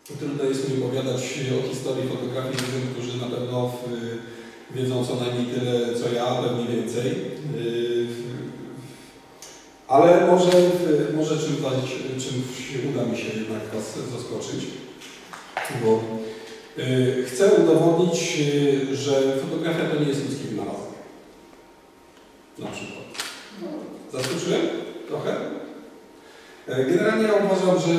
Trudno jest mi opowiadać o historii fotografii ludziom, którzy na pewno wiedzą co najmniej tyle, co ja, pewnie więcej. Ale może czymś uda mi się jednak Was zaskoczyć, bo chcę udowodnić, że fotografia to nie jest ludzki wynalazek. Na przykład. Zaskoczyłem? Trochę? Generalnie ja uważam, że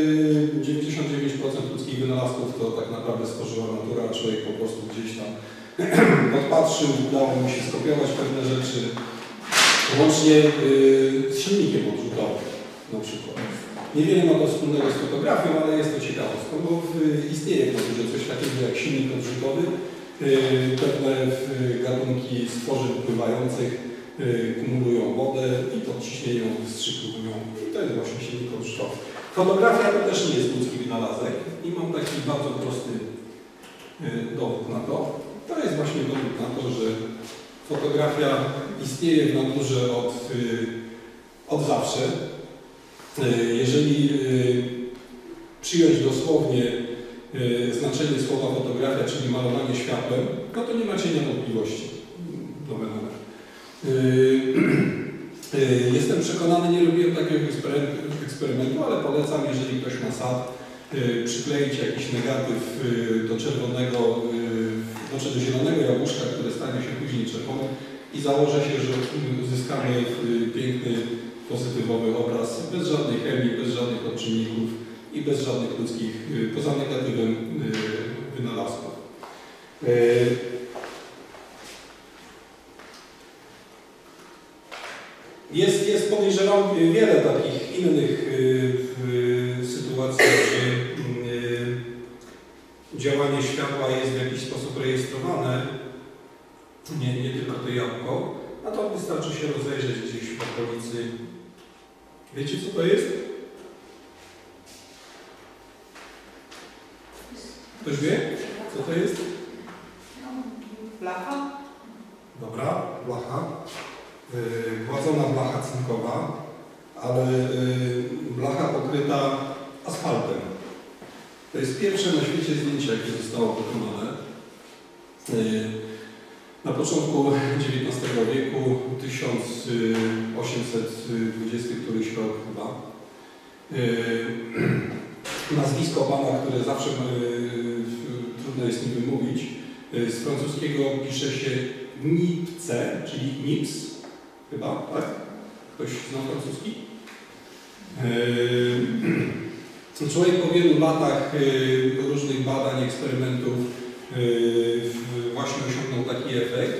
99% ludzkich wynalazków to tak naprawdę stworzyła natura, a człowiek po prostu gdzieś tam podpatrzył, udało mu się skopiować pewne rzeczy, łącznie z silnikiem odrzutowym na przykład. Niewiele ma to wspólnego z fotografią, ale jest to ciekawostką, bo istnieje w naturze coś takiego jak silnik odrzutowy, pewne gatunki stworzeń pływających kumulują wodę i pod ciśnieniem wystrzykowują. I to jest właśnie silnik odrzutowy. Fotografia to też nie jest ludzki wynalazek i mam taki bardzo prosty dowód na to. To jest właśnie dowód na to, że fotografia istnieje w naturze od zawsze. Jeżeli przyjąć dosłownie znaczenie słowa fotografia, czyli malowanie światłem, no to nie ma cienia wątpliwości. Jestem przekonany, nie robiłem takiego eksperymentu, ale polecam, jeżeli ktoś ma sad, przykleić jakiś negatyw do zielonego jabłuszka, które stanie się później czerwone i założę się, że uzyskamy piękny, pozytywowy obraz bez żadnej chemii, bez żadnych odczynników i bez żadnych ludzkich, poza negatywem wynalazków. Jest podejrzewam wiele takich innych sytuacji, gdzie działanie światła jest w jakiś sposób rejestrowane, nie tylko to jabłko, a to wystarczy się rozejrzeć gdzieś w okolicy. Wiecie, co to jest? Ktoś wie, co to jest? Blacha. Dobra, blacha. Gładzona blacha cynkowa, ale blacha pokryta asfaltem. To jest pierwsze na świecie zdjęcie, jakie zostało wykonane. Na początku XIX wieku, 1820 któryś rok chyba. Nazwisko pana, które zawsze trudno jest mi wymówić, z francuskiego pisze się Nipce, czyli Nips, chyba, tak? Ktoś zna francuski? Człowiek po wielu latach różnych badań, eksperymentów właśnie osiągnął taki efekt.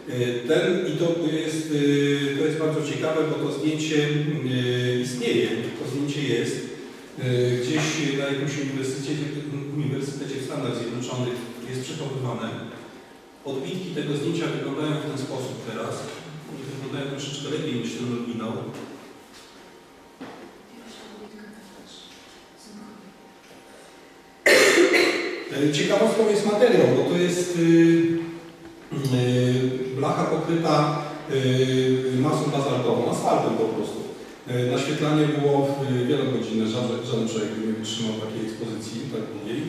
To jest bardzo ciekawe, bo to zdjęcie istnieje, to zdjęcie jest gdzieś na jakimś uniwersytecie w Stanach Zjednoczonych jest przechowywane. Odbitki tego zdjęcia wyglądają w ten sposób teraz. Wyglądają troszeczkę lepiej niż ten oryginał. Ciekawostką jest materiał, bo to jest blacha pokryta masą bazaltową, asfaltem po prostu. Naświetlanie było wielogodzinne, żaden człowiek nie wytrzymał takiej ekspozycji, tak długiej.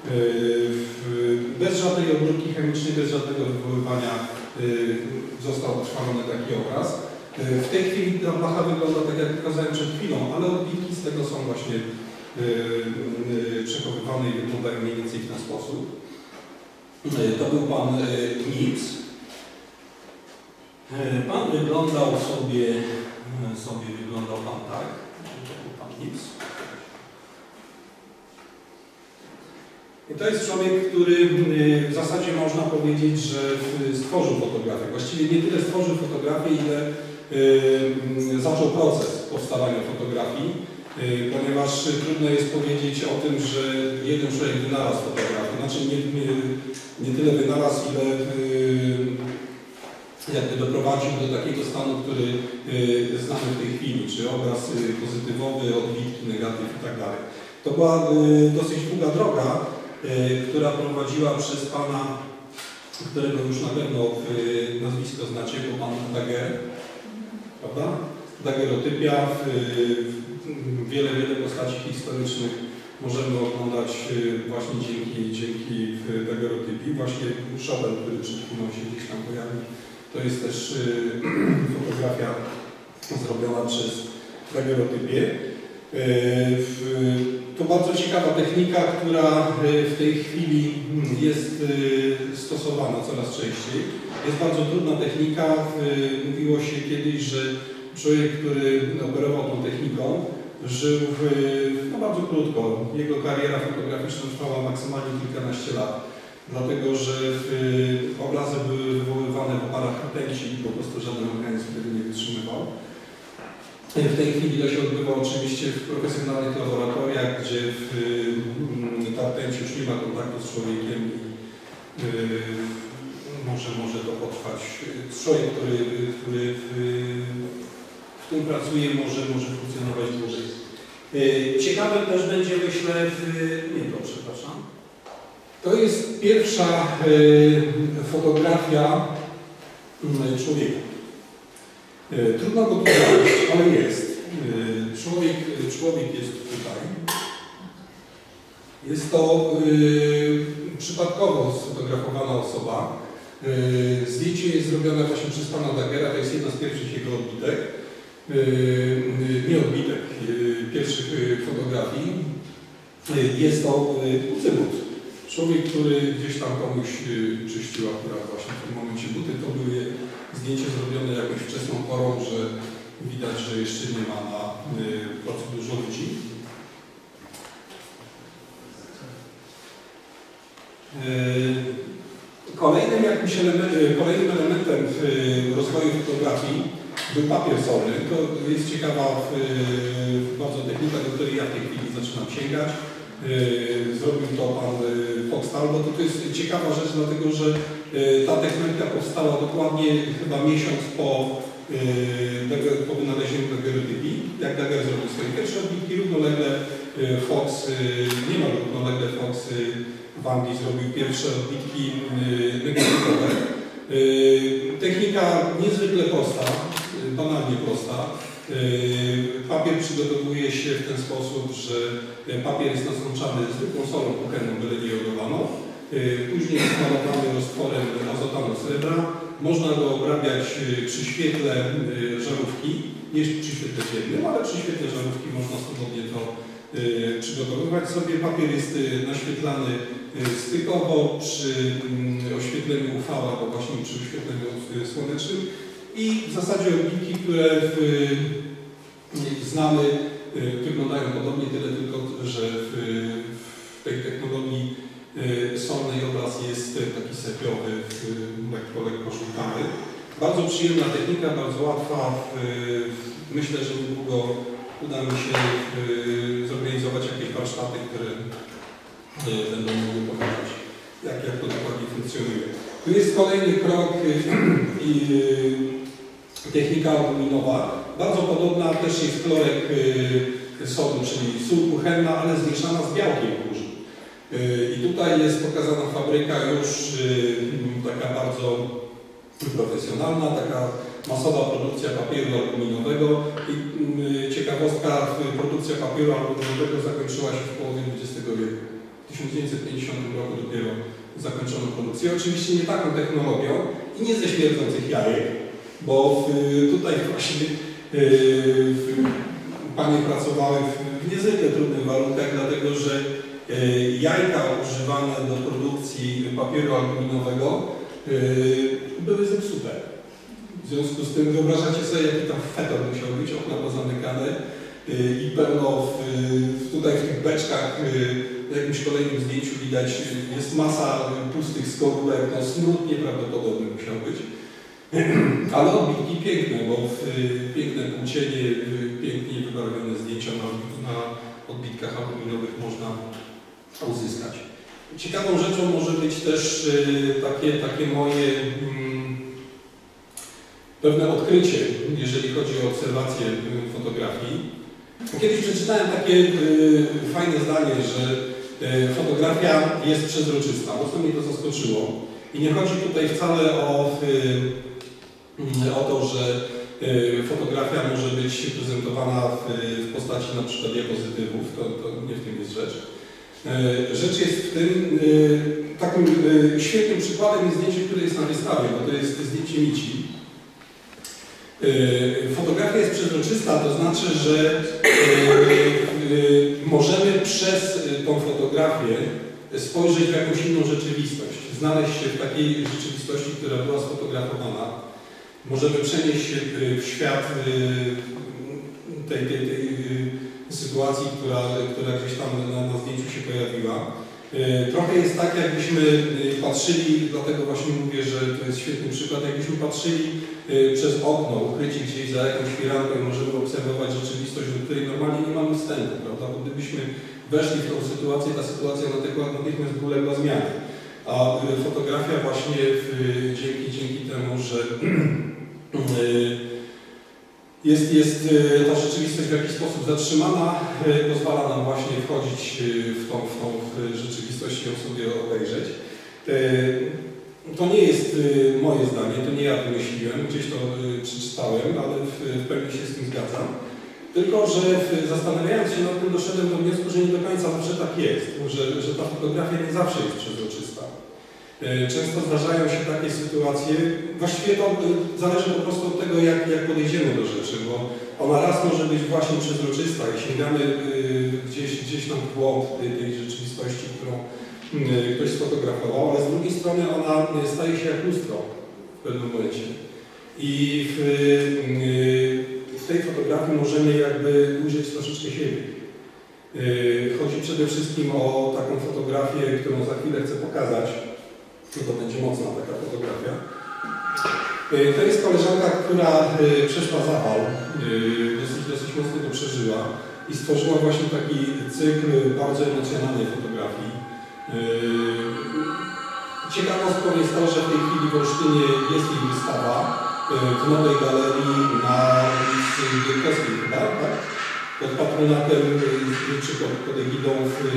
Bez żadnej obróbki chemicznej, bez żadnego wywoływania został utrwalony taki obraz. W tej chwili ta blacha wygląda tak, jak pokazałem przed chwilą, ale odbitki z tego są właśnie przechowywane i wyglądają mniej więcej w ten sposób. To był pan Nips. Pan wyglądał sobie wyglądał pan tak. To był pan Nips. I to jest człowiek, który w zasadzie można powiedzieć, że stworzył fotografię. Właściwie nie tyle stworzył fotografię, ile zaczął proces powstawania fotografii, ponieważ trudno jest powiedzieć o tym, że jeden człowiek wynalazł fotografię. Znaczy nie tyle wynalazł, ile jakby doprowadził do takiego stanu, który znamy w tej chwili, czy obraz pozytywowy, odbitki, negatyw i tak dalej. To była dosyć długa droga, która prowadziła przez pana, którego już na pewno nazwisko znacie, bo pan Daguerre, prawda? Daguerreotypia, wiele postaci historycznych możemy oglądać właśnie dzięki dagerotypii. Właśnie Chopin, który przed chwilą się gdzieś tam pojawił, to jest też fotografia zrobiona przez dagerotypię. To bardzo ciekawa technika, która w tej chwili jest stosowana coraz częściej. Jest bardzo trudna technika. Mówiło się kiedyś, że człowiek, który operował tą techniką, żył bardzo krótko. Jego kariera fotograficzna trwała maksymalnie kilkanaście lat, dlatego że obrazy były wywoływane w oparach rtęci i po prostu żaden organizm tego nie wytrzymywał. W tej chwili to się odbywa oczywiście w profesjonalnych laboratoriach, gdzie ta rtęć już nie ma kontaktu z człowiekiem i może to potrwać. Człowiek, który w tym pracuje, może funkcjonować dłużej. Ciekawe też będzie, myślę, przepraszam. To jest pierwsza fotografia człowieka. Trudno go tu znaleźć, ale jest. Człowiek jest tutaj. Jest to przypadkowo sfotografowana osoba. Zdjęcie jest zrobione właśnie przez pana Dagera, to jest jedna z pierwszych jego odbitek. Nie odbitek, pierwszych fotografii. Jest to Uzybut. Człowiek, który gdzieś tam komuś czyścił akurat właśnie w tym momencie buty. To były zdjęcie zrobione jakąś wczesną porą, że widać, że jeszcze nie ma na placu dużo ludzi. Kolejnym elementem rozwoju fotografii był papier solny. To jest ciekawa bardzo technika, do której ja w tej chwili zaczynam sięgać. Zrobił to pan Foxtal, bo to jest ciekawa rzecz, dlatego że ta technika powstała dokładnie chyba miesiąc po wynalezieniu dagerotypii. Jak Daguerre zrobił swoje pierwsze odbitki, równolegle Fox w Anglii zrobił pierwsze odbitki negatywne. Technika niezwykle prosta, banalnie prosta. Papier przygotowuje się w ten sposób, że papier jest nasączany zwykłą solą kuchenną, byle nie jodowaną. Później jest malowany roztworem azotanu srebra. Można go obrabiać przy świetle żarówki, nie przy świetle dziennym, ale przy świetle żarówki można swobodnie to przygotowywać sobie. Papier jest naświetlany stykowo przy oświetleniu UV, albo właśnie przy oświetleniu słonecznym. I w zasadzie odbitki, które znamy, wyglądają podobnie, tyle tylko, że w tej technologii solnej obraz jest taki sepiowy, lekko żółtawy. Bardzo przyjemna technika, bardzo łatwa. Myślę, że niedługo uda mi się zorganizować jakieś warsztaty, które będą mogły pokazać, jak to dokładnie funkcjonuje. Tu jest kolejny krok i technika aluminowa. Bardzo podobna też jest chlorek sodu, czyli sól kuchenna, ale zmieszana z białkiem kurzu. I tutaj jest pokazana fabryka już taka bardzo profesjonalna, taka masowa produkcja papieru aluminowego. I ciekawostka, produkcja papieru aluminowego zakończyła się w połowie XX wieku. W 1950 roku dopiero zakończono produkcję. Oczywiście nie taką technologią i nie ze śmierdzących jajek, bo tutaj właśnie panie pracowały w niezwykle trudnych warunkach, dlatego że jajka używane do produkcji papieru aluminowego były zepsute. W związku z tym wyobrażacie sobie, jaki tam fetor musiał być, okna pozamykane i pełno tutaj w tych beczkach, w jakimś kolejnym zdjęciu widać, jest masa pustych skorupek, no smród nieprawdopodobny musiał być. Ale odbitki piękne, bo piękne płócienie, pięknie wybarwione zdjęcia na odbitkach aluminowych można uzyskać. Ciekawą rzeczą może być też takie moje pewne odkrycie, jeżeli chodzi o obserwację fotografii. Kiedyś przeczytałem takie fajne zdanie, że fotografia jest przezroczysta. Mocno mnie to zaskoczyło. I nie chodzi tutaj wcale o to, że fotografia może być prezentowana w postaci na przykład diapozytywów, to nie w tym jest rzecz. Rzecz jest w tym, takim świetnym przykładem jest zdjęcie, które jest na wystawie, bo to jest zdjęcie Mici. Fotografia jest przezroczysta, to znaczy, że możemy przez tą fotografię spojrzeć w jakąś inną rzeczywistość, znaleźć się w takiej rzeczywistości, która była sfotografowana. Możemy przenieść się w świat tej sytuacji, która gdzieś tam na zdjęciu się pojawiła. Trochę jest tak, jakbyśmy patrzyli, dlatego właśnie mówię, że to jest świetny przykład, jakbyśmy patrzyli przez okno, ukryci gdzieś za jakąś firanką i możemy obserwować rzeczywistość, do której normalnie nie mamy wstępu, prawda? Bo gdybyśmy weszli w tą sytuację, ta sytuacja natychmiast uległa zmianie. A fotografia właśnie dzięki temu, że jest ta rzeczywistość w jakiś sposób zatrzymana, pozwala nam właśnie wchodzić w tą rzeczywistość i ją sobie obejrzeć. To nie jest moje zdanie, to nie ja wymyśliłem, gdzieś to przeczytałem, ale w pełni się z tym zgadzam. Tylko, że zastanawiając się nad tym, doszedłem do wniosku, że nie do końca zawsze tak jest, że ta fotografia nie zawsze jest przezroczysta. Często zdarzają się takie sytuacje, właściwie to zależy po prostu od tego, jak podejdziemy do rzeczy, bo ona raz może być właśnie przezroczysta i sięgamy gdzieś tam w głąb tej rzeczywistości, którą ktoś sfotografował, ale z drugiej strony ona staje się jak lustro w pewnym momencie. I w tej fotografii możemy jakby ujrzeć troszeczkę siebie. Chodzi przede wszystkim o taką fotografię, którą za chwilę chcę pokazać. To będzie mocna taka fotografia. To jest koleżanka, która przeszła zawał, dosyć mocno to przeżyła i stworzyła właśnie taki cykl bardzo emocjonalnej fotografii. Ciekawostką jest to, że w tej chwili w Olsztynie jest jej wystawa w nowej galerii na ulicy Gierkowskiej chyba, tak? Pod patronatem czy pod egidą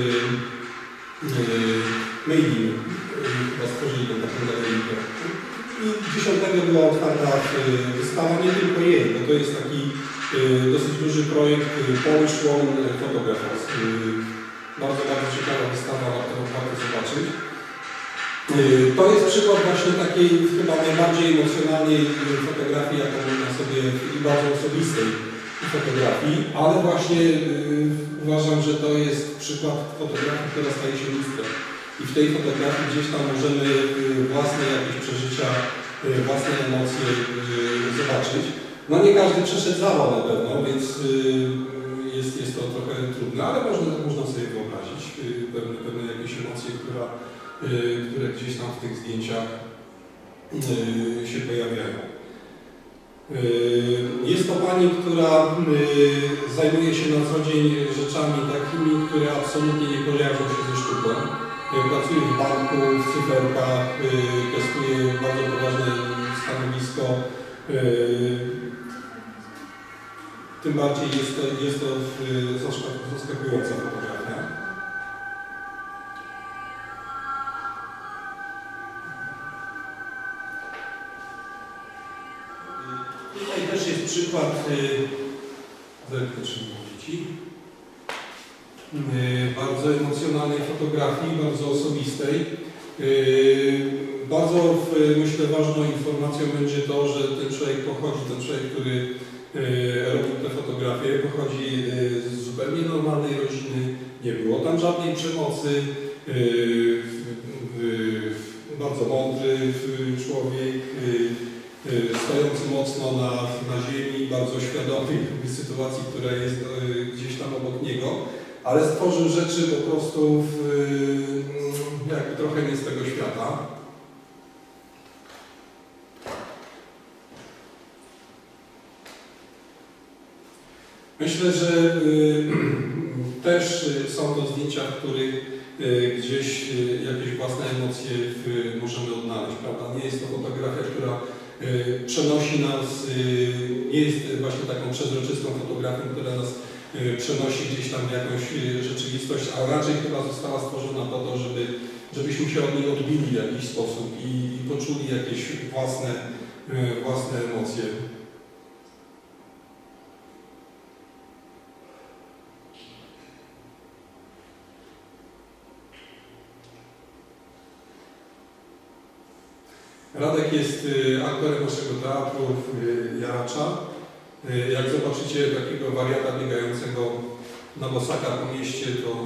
Mejdin. Chyba stworzyli tą taką galerię. I 10 była otwarta wystawa, nie tylko jej, bo to jest taki dosyć duży projekt Polish Woman Photographers. Bardzo ciekawa wystawa, warto zobaczyć. To jest przykład właśnie takiej chyba najbardziej emocjonalnej fotografii, jaką można sobie, i bardzo osobistej fotografii, ale właśnie uważam, że to jest przykład fotografii, która staje się lustrem. I w tej fotografii gdzieś tam możemy własne jakieś przeżycia, własne emocje zobaczyć. No nie każdy przeszedł zawał na pewno, więc jest to trochę trudne, ale można sobie wyobrazić pewne jakieś emocje, które gdzieś tam w tych zdjęciach się pojawiają. Jest to pani, która zajmuje się na co dzień rzeczami takimi, które absolutnie nie kojarzą się ze sztuką. Pracuje w banku, w cyferkach, piastuje bardzo poważne stanowisko. Tym bardziej jest to zaskakująca fotografia. Tutaj też jest przykład bardzo emocjonalnej fotografii, bardzo osobistej. Bardzo myślę ważną informacją będzie to, że ten człowiek, który robił tę fotografię, pochodzi z zupełnie normalnej rodziny, nie było tam żadnej przemocy, bardzo mądry człowiek, stojący mocno na ziemi, bardzo świadomy sytuacji, która jest gdzieś tam obok niego, ale stworzył rzeczy po prostu jakby trochę nie z tego świata. Myślę, że też są to zdjęcia, w których gdzieś jakieś własne emocje możemy odnaleźć, prawda? Nie jest to fotografia, która przenosi nas, nie jest właśnie taką przezroczystą fotografią, która nas przenosi gdzieś tam w jakąś rzeczywistość, a raczej chyba została stworzona po to, żebyśmy się od niej odbili w jakiś sposób i poczuli jakieś własne emocje. Radek jest aktorem naszego teatru Jaracza. Jak zobaczycie takiego wariata biegającego na bosaka po mieście, to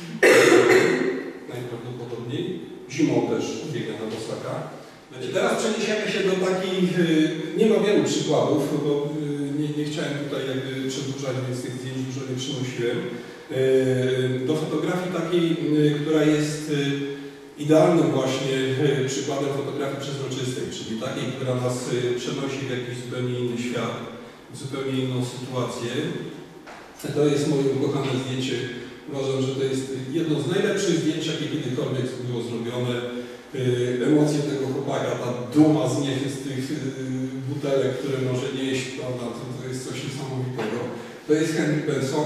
najprawdopodobniej zimą też biega na bosaka. Teraz przeniesiemy się do takich, nie ma wielu przykładów, bo nie chciałem tutaj jakby przedłużać, więc tych zdjęć dużo nie przynosiłem. Do fotografii takiej, która jest idealnym właśnie przykładem fotografii przezroczystej, czyli takiej, która nas przenosi w jakiś zupełnie inny świat, w zupełnie inną sytuację. To jest moje ukochane zdjęcie. Uważam, że to jest jedno z najlepszych zdjęć, jakie kiedykolwiek było zrobione. Emocje tego chłopaka, ta duma z tych butelek, które może nieść, prawda, to jest coś niesamowitego. To jest Henryk Benson,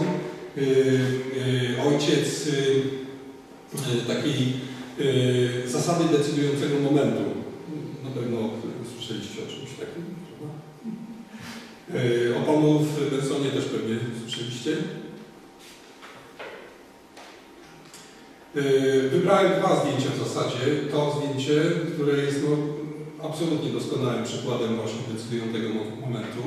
ojciec takiej zasady decydującego momentu. Na pewno słyszeliście o czymś takim, prawda? O panu Bensonie też pewnie słyszeliście. Wybrałem dwa zdjęcia w zasadzie. To zdjęcie, które jest absolutnie doskonałym przykładem właśnie decydującego momentu.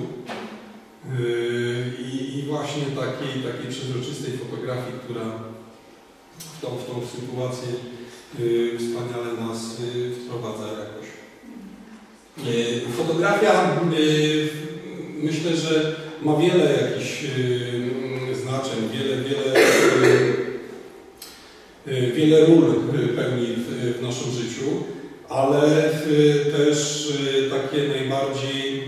I właśnie takiej przezroczystej fotografii, która w tą sytuację wspaniale nas wprowadza jakoś. Fotografia, myślę, że ma wiele jakichś znaczeń, wiele ról pełni w naszym życiu, ale też takie najbardziej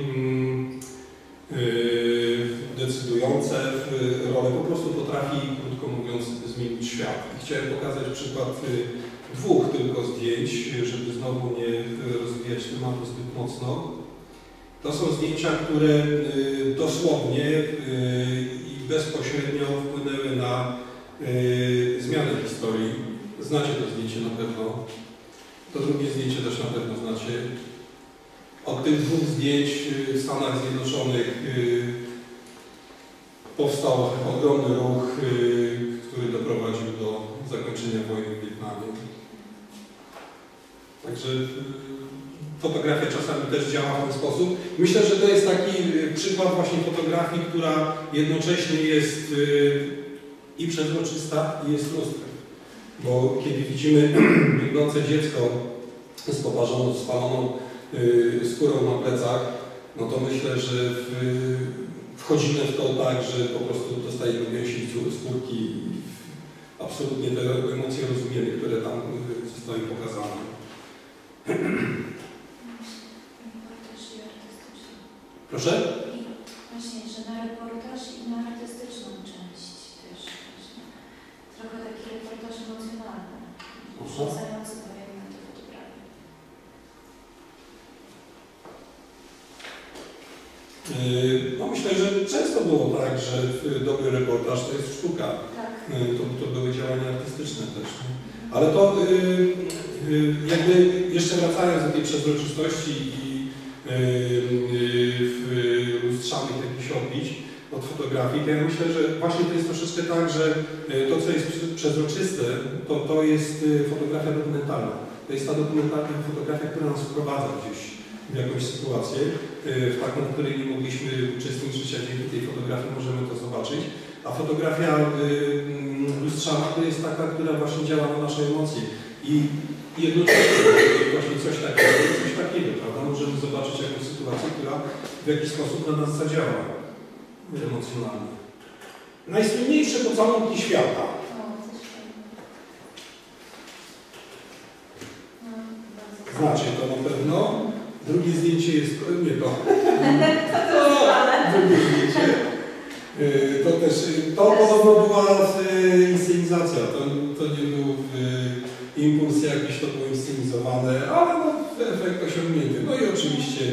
decydujące role po prostu potrafi, krótko mówiąc, zmienić świat. I chciałem pokazać przykład dwóch tylko zdjęć, żeby znowu nie rozwijać tematu zbyt mocno. To są zdjęcia, które dosłownie i bezpośrednio wpłynęły na zmianę historii. Znacie to zdjęcie na pewno. To drugie zdjęcie też na pewno znacie. Od tych dwóch zdjęć w Stanach Zjednoczonych powstał ogromny ruch, który doprowadził do zakończenia wojny w Wietnamie. Także fotografia czasami też działa w ten sposób. Myślę, że to jest taki przykład właśnie fotografii, która jednocześnie jest i przezroczysta, i jest lustrem. Bo kiedy widzimy biegnące dziecko z poparzoną, spaloną skórą na plecach, no to myślę, że wchodzimy w to tak, że po prostu dostajemy mięsień skórki i absolutnie te emocje rozumiemy, które tam zostały pokazane. Proszę? Właśnie, że na reportaż i na artystyczną część też. Właśnie. Trochę taki reportaż emocjonalny, rzucający powiem na tę fotografię. No myślę, że często było tak, że dobry reportaż to jest sztuka. Tak. To były działania artystyczne też. Nie? Ale to jakby jeszcze wracając do tej przezroczystości i lustrzanych jakichś odbić od fotografii, to ja myślę, że właśnie to jest troszeczkę tak, że to, co jest przezroczyste, to jest fotografia dokumentalna. To jest ta dokumentalna fotografia, która nas wprowadza gdzieś w jakąś sytuację, w taką, w której nie mogliśmy uczestniczyć, a dzięki tej fotografii możemy to zobaczyć. A fotografia lustrzana to jest taka, która właśnie działa na nasze emocje. I jednocześnie właśnie coś takiego, prawda? Możemy zobaczyć jakąś sytuację, która w jakiś sposób na nas zadziała emocjonalnie. Najsłynniejsze pocałunki świata. Znacie to na pewno. Drugie zdjęcie jest... Nie to. Drugie zdjęcie. To też... To podobno była inscenizacja. To nie był impuls jakiś, to było inscenizowane, ale no, efekt osiągnięty. No i oczywiście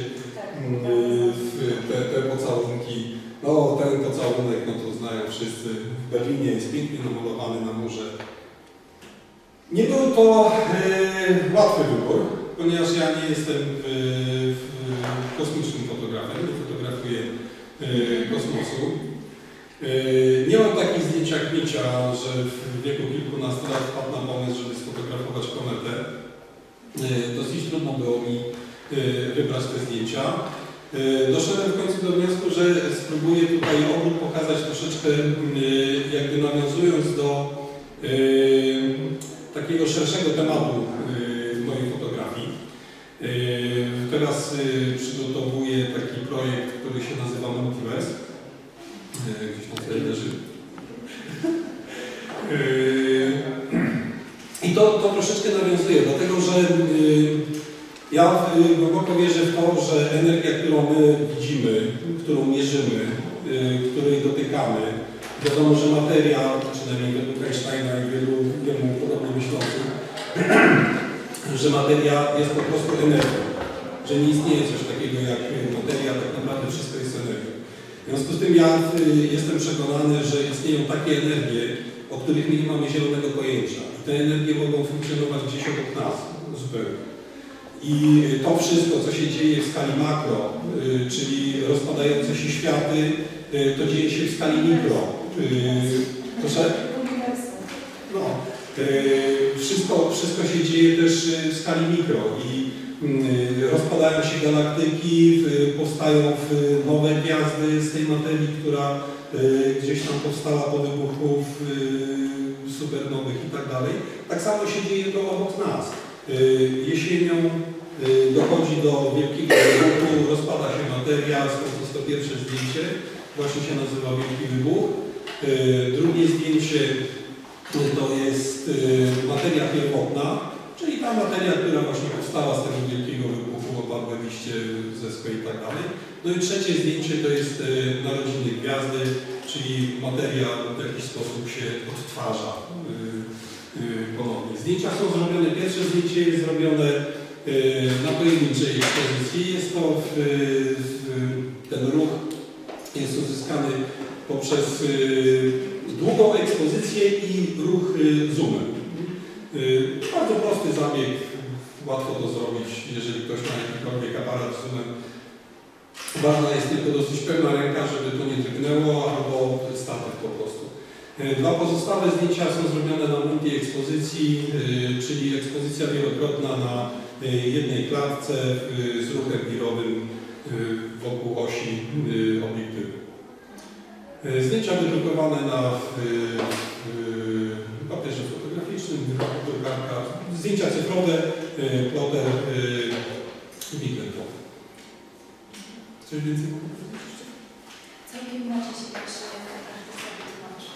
te pocałunki. No ten pocałunek, no to znają wszyscy. W Berlinie jest pięknie namalowany na murze. Nie był to łatwy wybór, ponieważ ja nie jestem kosmicznym fotografem, nie fotografuję kosmosu. Nie mam takich zdjęć jak Micia, że w wieku kilkunastu lat wpadł na pomysł, żeby sfotografować kometę. Dosyć trudno było mi wybrać te zdjęcia. Doszedłem w końcu do wniosku, że spróbuję tutaj ogół pokazać troszeczkę, jakby nawiązując do takiego szerszego tematu mojej fotografii. Teraz przygotowuję taki projekt, który się nazywa Multiverse. Gdzieś tam tutaj leży. I to troszeczkę nawiązuje, dlatego że ja głęboko wierzę w to, że energia, którą my widzimy, którą mierzymy, której dotykamy, wiadomo, że materia, przynajmniej według Einsteina i wielu podobnie myślących, że materia jest po prostu energią, że nie istnieje coś takiego jak materia, tak naprawdę wszystko jest energią. W związku z tym ja jestem przekonany, że istnieją takie energie, o których my nie mamy zielonego pojęcia. I te energie mogą funkcjonować gdzieś obok nas zupełnie. I to wszystko, co się dzieje w skali makro, czyli rozpadające się światy, to dzieje się w skali mikro. Proszę? No, wszystko się dzieje też w skali mikro i rozpadają się galaktyki, powstają nowe gwiazdy z tej materii, która gdzieś tam powstała po wybuchu supernowych i tak dalej. Tak samo się dzieje to obok nas. Jesienią dochodzi do wielkiego wybuchu, rozpada się materia, stąd jest to pierwsze zdjęcie, właśnie się nazywa Wielki Wybuch. Drugie zdjęcie to jest materia pierwotna, czyli ta materia, która właśnie powstała z tego wielkiego wybuchu, opadłe liście, zeschłe i tak dalej. No i trzecie zdjęcie to jest narodziny gwiazdy, czyli materia w jakiś sposób się odtwarza ponownie. Zdjęcia są zrobione, pierwsze zdjęcie jest zrobione na pojedynczej ekspozycji. Jest to ten ruch jest uzyskany poprzez długą ekspozycję i ruch zoomem. Bardzo prosty zabieg, łatwo to zrobić, jeżeli ktoś ma jakikolwiek aparat z zoomem. Ważna jest tylko dosyć pełna ręka, żeby to nie drgnęło, albo statyw po prostu. Dwa pozostałe zdjęcia są zrobione na multi-ekspozycji, czyli ekspozycja wielokrotna na jednej klatce z ruchem wirowym wokół osi obiektywu. Zdjęcia wydrukowane na papierze fotograficznym, drukarka, zdjęcia cyfrowe, ploter, biglentowy. Coś więcej mogę powiedzieć? Całkiem inaczej się patrzy, jak artysta wytłumaczy.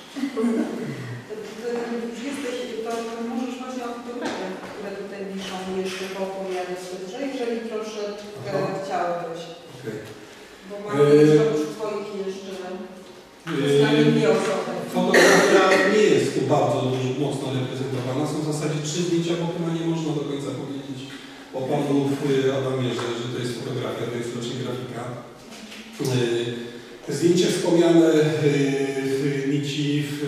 Już jesteś, to możesz właśnie o fotografiach, które tutaj wiszą, jeszcze poopowiadać dobrze, jeżeli troszeczkę chciałbyś. Okay. Bo mamy już Twoich jeszcze znamiennie osoby. Fotografia nie jest tu bardzo mocno reprezentowana. Są w zasadzie 3 zdjęcia, bo chyba nie można do końca powiedzieć o panu Adamie, że to jest fotografia, to jest raczej grafika. Zdjęcie wspomniane nici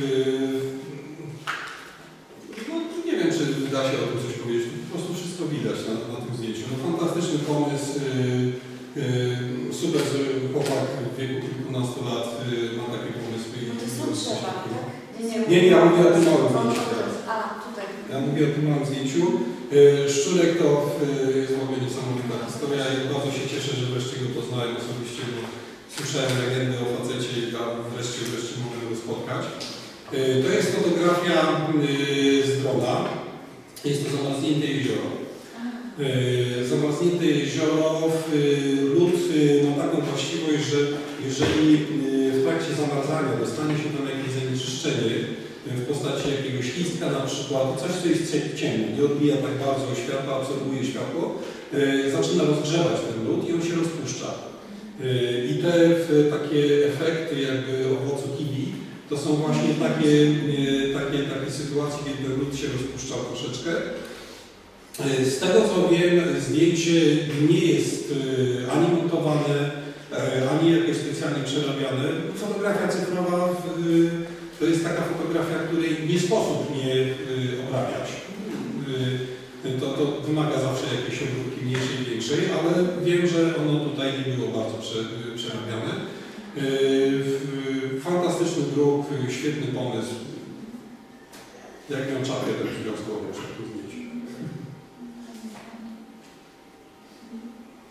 no nie wiem, czy da się o tym coś powiedzieć. Po prostu wszystko widać na tym zdjęciu. No, fantastyczny pomysł. Super, że chłopak w wieku kilkunastu lat ma takie pomysły. No to są drzewa, tak? Nie, ja mówię o tym małym zdjęciu teraz. A, tutaj. Ja mówię o tym małym zdjęciu. Szczurek to jest w ogóle niesamowita historia i bardzo się cieszę, że wreszcie go poznałem osobiście, bo słyszałem legendę o facecie i wreszcie mogę go spotkać. To jest fotografia z drona. Jest to zamarznięte jezioro. Zamarznięte jezioro, lód ma taką właściwość, że jeżeli w trakcie zamarzania dostanie się tam jakieś zanieczyszczenie w postaci jakiegoś listka na przykład, coś co jest ciemne, nie odbija tak bardzo światła, absorbuje światło, zaczyna rozgrzewać ten lód i on się rozpuszcza. I te takie efekty jakby owocu kiwi to są właśnie takie sytuacje, kiedy ten lód się rozpuszcza troszeczkę. Z tego co wiem, zdjęcie nie jest ani montowane, ani jakoś specjalnie przerabiane. Fotografia cyfrowa to jest taka fotografia, której nie sposób nie obrabiać. To wymaga zawsze jakiejś obróbki mniejszej, większej, ale wiem, że ono tutaj nie było bardzo przerabiane. Fantastyczny druk, świetny pomysł. Jak miał czapkę, to już z głowy przed tym zdjęciem.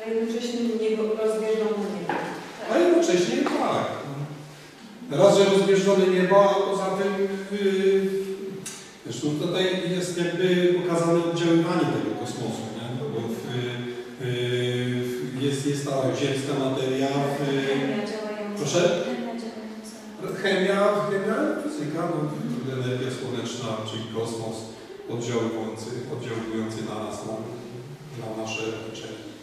A jednocześnie niebo rozwierzone niebo. A jednocześnie tak. Raz, że rozbieżone niebo, a poza tym zresztą tutaj jest jakby pokazane oddziaływanie tego kosmosu, nie? No bo jest ta ziemska materia. Chemia działająca. Proszę? Chemia działająca. Chemia, fizyka, no, energia słoneczna, czyli kosmos oddziaływujący na nas, na nasze otoczenie.